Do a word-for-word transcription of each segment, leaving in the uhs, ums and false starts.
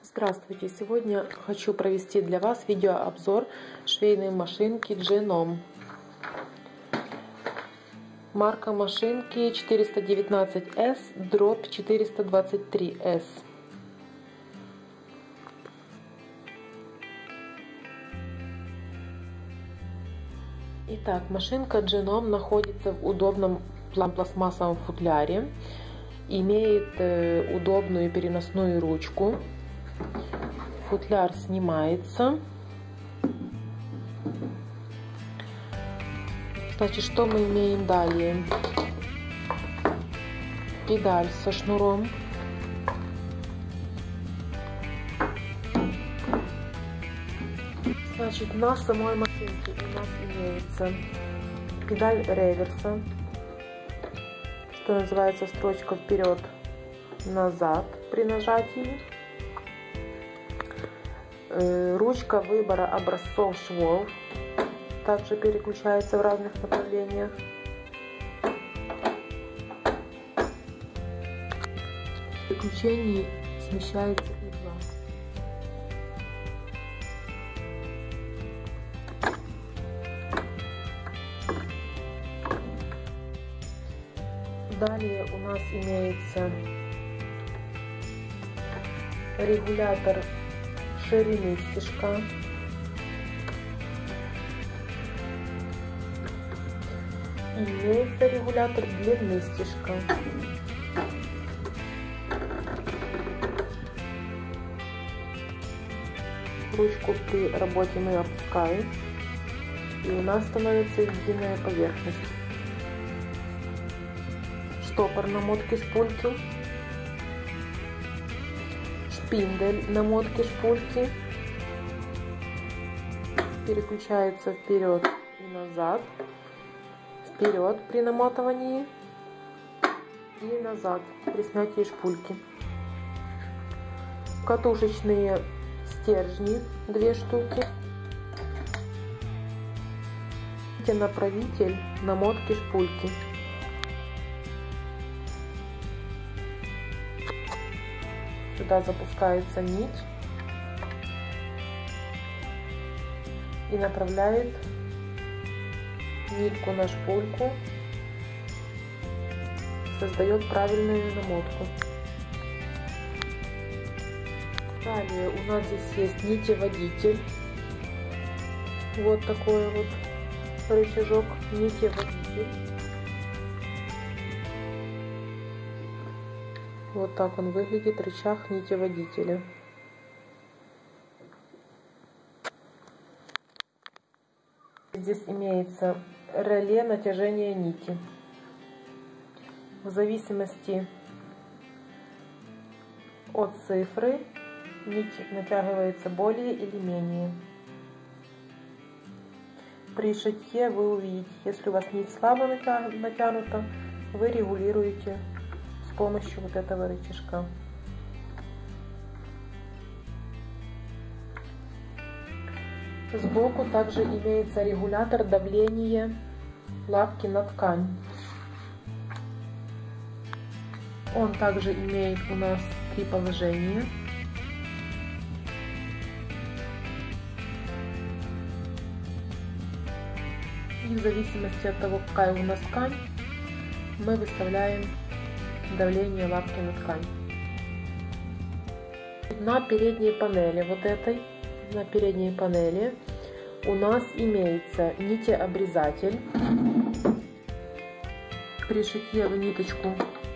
Здравствуйте! Сегодня хочу провести для вас видеообзор швейной машинки Genome. Марка машинки четыреста девятнадцать эс дробь четыреста двадцать три эс. Итак, машинка Genome находится в удобном пластмассовом футляре, имеет э, удобную переносную ручку. Футляр снимается. Значит, что мы имеем далее? Педаль со шнуром. Значит, на самой машинке у нас имеется педаль реверса, что называется строчка вперед-назад при нажатии. Ручка выбора образцов швов также переключается в разных направлениях. В переключении смещается игла. Далее у нас имеется регулятор ширины стежка, имеется регулятор длины стежка. Ручку при работе мы опускаем, и у нас становится единая поверхность. Штопор намотки шпульки, шпиндель намотки шпульки, переключается вперед и назад, вперед при намотывании и назад при снятии шпульки. Катушечные стержни две штуки, направитель намотки шпульки. Сюда запускается нить и направляет нитку на шпульку, создает правильную намотку. Далее у нас здесь есть нитеводитель. Вот такой вот рычажок нитеводитель. Вот так он выглядит, рычаг нитеводителя. Здесь имеется реле натяжения нити. В зависимости от цифры нить натягивается более или менее. При шитье вы увидите, если у вас нить слабо натянута, вы регулируете с помощью вот этого рычажка. Сбоку также имеется регулятор давления лапки на ткань. Он также имеет у нас три положения. И в зависимости от того, какая у нас ткань, мы выставляем давление лапки на ткань. На передней панели, вот этой, на передней панели у нас имеется нитеобрезатель. При шитье в ниточку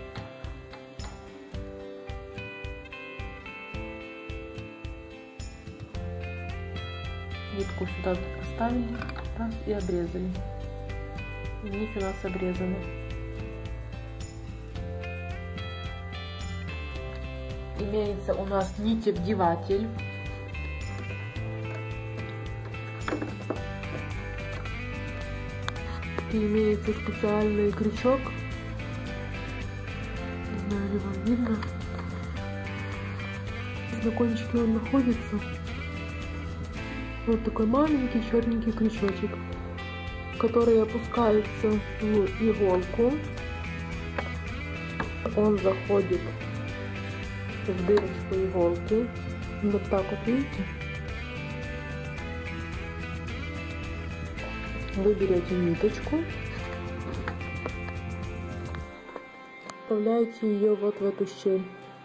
нитку сюда поставили, раз, и обрезали. И нить у нас обрезана. Имеется у нас нитевдеватель. И имеется специальный крючок. Не знаю, ли вам видно. На кончике он находится. Вот такой маленький черненький крючочек, который опускается в иголку. Он заходит в дырочку иголки Вот так вот, видите? Вы берете ниточку, вставляете ее вот в эту щель.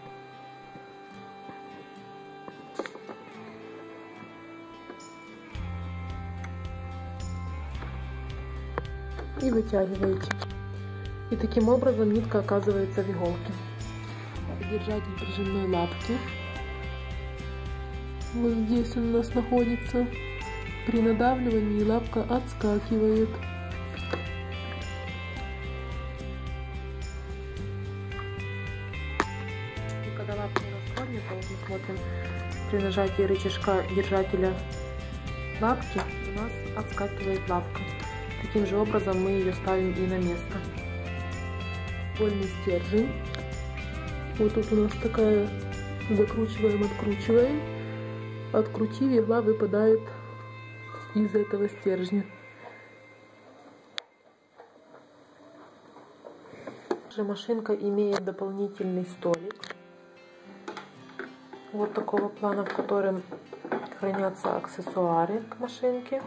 И вытягиваете. И таким образом нитка оказывается в иголке. Держатель прижимной лапки вот здесь он у нас находится. При надавливании лапка отскакивает. И когда лапка расходится, вот мы смотрим, при нажатии рычажка держателя лапки у нас отскакивает лапка. Таким же образом мы ее ставим и на место. Вольный стержень. Вот тут у нас такая, закручиваем, откручиваем. Открутив, игла выпадает из этого стержня. Также машинка имеет дополнительный столик. Вот такого плана, в котором хранятся аксессуары к машинке.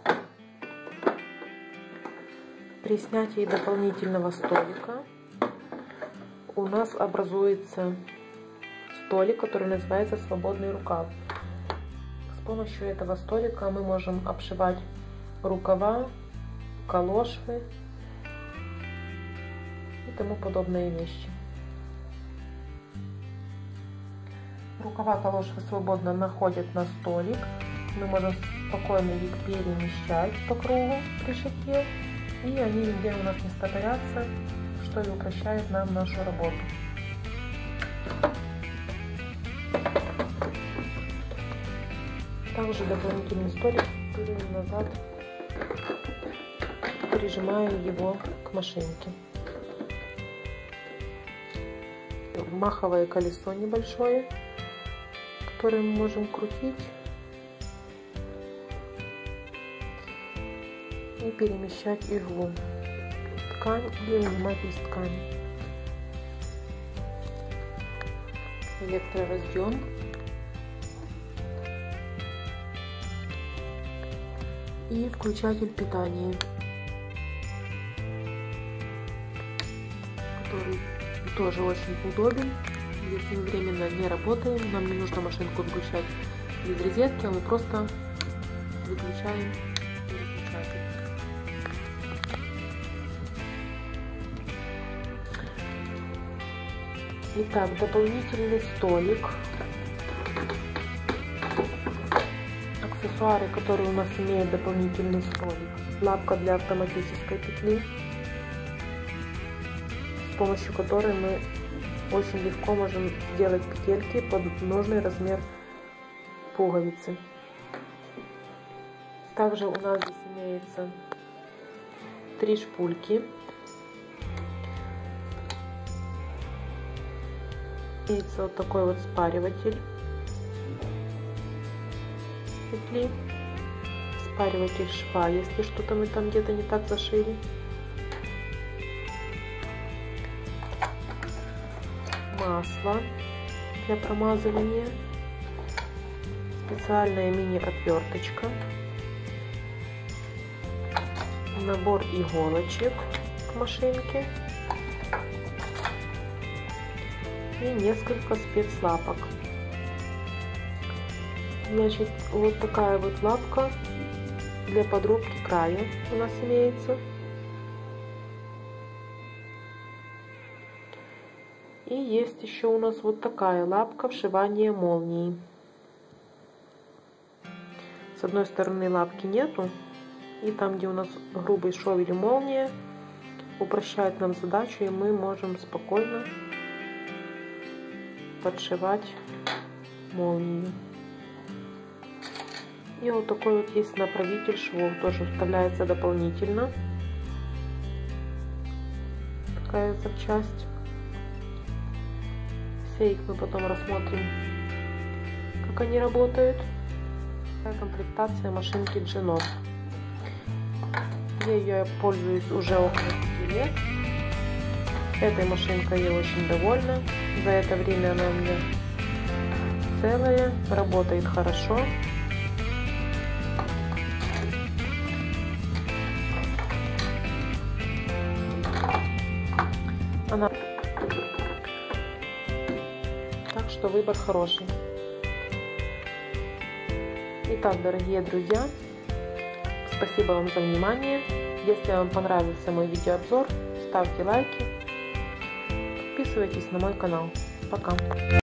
При снятии дополнительного столика у нас образуется столик, который называется свободный рукав. С помощью этого столика мы можем обшивать рукава, калошвы и тому подобные вещи. Рукава, калошвы свободно находят на столик. Мы можем спокойно их перемещать по кругу при шитье, и они нигде у нас не стопорятся, что и упрощает нам нашу работу. Также дополнительный столик фиксируем назад, прижимая его к машинке. Маховое колесо небольшое, которое мы можем крутить и перемещать иглу, ткань или вынимать из ткани. Электроразъем. И включатель питания, который тоже очень удобен. Если мы временно не работаем, нам не нужно машинку включать без розетки, а мы просто выключаем переключатель. Итак, дополнительный столик. Аксессуары, которые у нас имеют дополнительный столик. Лапка для автоматической петли, с помощью которой мы очень легко можем сделать петельки под нужный размер пуговицы. Также у нас здесь имеется три шпульки. Имеется вот такой вот спариватель петли, спариватель шва, если что-то мы там где-то не так зашили. Масло для промазывания, специальная мини-отверточка, набор иголочек к машинке и несколько спецлапок. Значит, вот такая вот лапка для подрубки края у нас имеется. И есть еще у нас вот такая лапка вшивания молнии. С одной стороны лапки нету, и там, где у нас грубый шов или молния, упрощает нам задачу, и мы можем спокойно подшивать молнию. И вот такой вот есть направитель швов, тоже вставляется дополнительно. Такая запчасть. Все их мы потом рассмотрим, как они работают. Такая комплектация машинки Genop. Я ее пользуюсь уже около пяти лет. Этой машинкой я очень довольна. За это время она у меня целое, работает хорошо. Она... Так что выбор хороший. Итак, дорогие друзья, спасибо вам за внимание. Если вам понравился мой видеообзор, ставьте лайки, подписывайтесь на мой канал. Пока!